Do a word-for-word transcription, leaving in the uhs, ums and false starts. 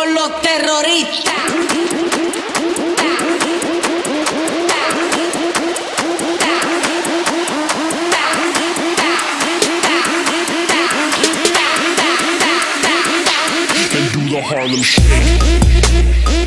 con los terroristas. And do the Harlem Shake.